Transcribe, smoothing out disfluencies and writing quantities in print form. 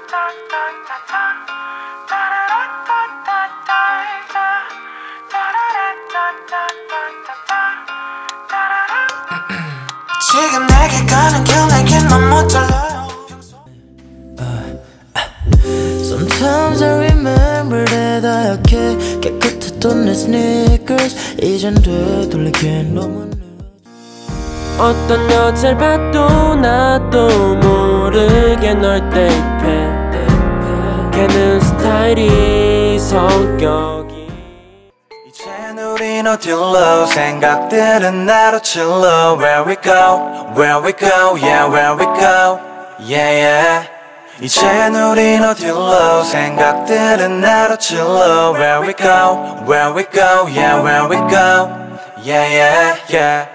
지금 내게 가는 길 내겐 너무 달라요. Sometimes I remember that 하얗게 깨끗했던 내 sneakers 이젠 되돌리기엔 너무 어떤 여자를 봐도 나도 모르게 널 대입해 걔는 스타일이 성격이 이젠 우린 어딜로 생각들은 나로 칠러 Where we go, where we go, yeah where we go, yeah yeah 이젠 우린 어딜로 생각들은 나로 칠러 Where we go, yeah where we go, yeah yeah yeah